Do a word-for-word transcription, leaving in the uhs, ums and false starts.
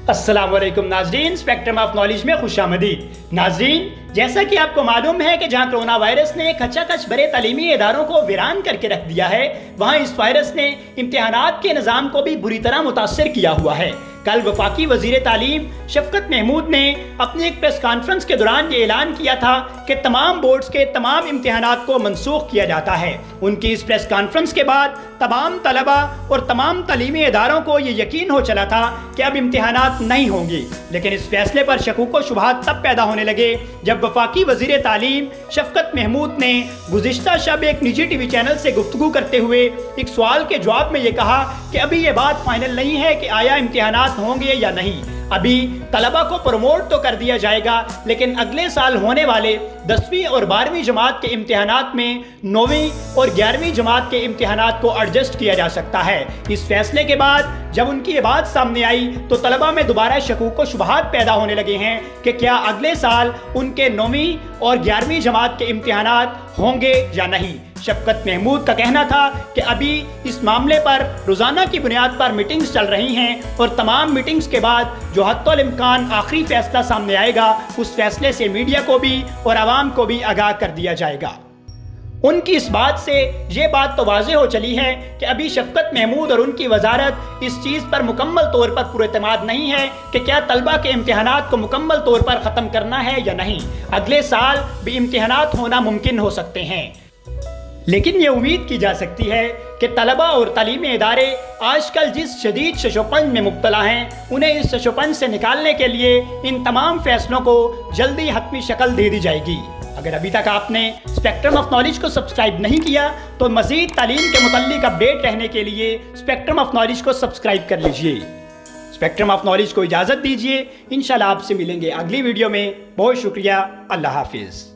अस्सलाम वालेकुम नाजरीन, स्पेक्ट्रम ऑफ नॉलेज में खुशामदीद। नाजरीन, जैसा कि आपको मालूम है कि जहां कोरोना वायरस ने खचाखच बड़े तालीमी इदारों को वीरान करके रख दिया है, वहां इस वायरस ने इम्तिहानात के निज़ाम को भी बुरी तरह मुतासर किया हुआ है। कल वफाकी वजीर तालीम शफकत महमूद ने अपनी एक प्रेस कॉन्फ्रेंस के दौरान ये ऐलान किया था कि तमाम बोर्ड्स के तमाम इम्तिहानात को मनसूख किया जाता है। उनकी इस प्रेस कॉन्फ्रेंस के बाद तमाम तलबा और तमाम तालीमी इदारों को ये यकीन हो चला था कि अब इम्तिहानात नहीं होंगे, लेकिन इस फैसले पर शकूक व शुबहात तब पैदा होने लगे जब वफाकी वजीर तालीम शफकत महमूद ने गुज़िश्ता शब एक निजी टीवी चैनल से गुफ्तगू करते हुए एक सवाल के जवाब में ये कहा कि अभी ये बात फाइनल नहीं है कि आया इम्तिहानात होंगे या नहीं। अभी तलबा को प्रमोट तो कर दिया जाएगा, लेकिन अगले साल होने वाले दसवीं और बारहवीं जमात के इम्तिहानात में नौवीं और ग्यारहवीं जमात के इम्तिहानात को एडजस्ट किया जा सकता है। इस फैसले के बाद जब उनकी ये बात सामने आई तो तलबा में दोबारा शकूक व शुबहात पैदा होने लगे हैं कि क्या अगले साल उनके नौवीं और ग्यारहवीं जमात के इम्तिहानात होंगे या नहीं। शफकत महमूद का कहना था कि अभी इस मामले पर रोज़ाना की बुनियाद पर मीटिंग्स चल रही हैं और तमाम मीटिंग्स के बाद जो हत्तुल इम्कान आखिरी फैसला सामने आएगा, उस फैसले से मीडिया को भी और आवाम को भी आगाह कर दिया जाएगा। उनकी इस बात से ये बात तो वाज़े हो चली है कि अभी शफकत महमूद और उनकी वजारत इस चीज़ पर मुकम्मल तौर पर पुरएतमाद नहीं है कि क्या तलबा के इम्तिहानात को मुकम्मल तौर पर ख़त्म करना है या नहीं। अगले साल भी इम्तिहानात होना मुमकिन हो सकते हैं, लेकिन ये उम्मीद की जा सकती है कि तलबा और तालीमी इदारे आजकल जिस शदीद शशोपन में मुब्तला हैं, उन्हें इस शशोपन से निकालने के लिए इन तमाम फैसलों को जल्दी हतमी शक्ल दे दी जाएगी। अगर अभी तक आपने स्पेक्ट्रम ऑफ नॉलेज को सब्सक्राइब नहीं किया तो मज़ीद तालीम के मुतल्लिक अपडेट रहने के लिए स्पेक्ट्रम ऑफ नॉलेज को सब्सक्राइब कर लीजिए। स्पेक्ट्रम ऑफ नॉलेज को इजाज़त दीजिए। इंशाल्लाह आपसे मिलेंगे अगली वीडियो में। बहुत शुक्रिया। अल्लाह हाफिज़।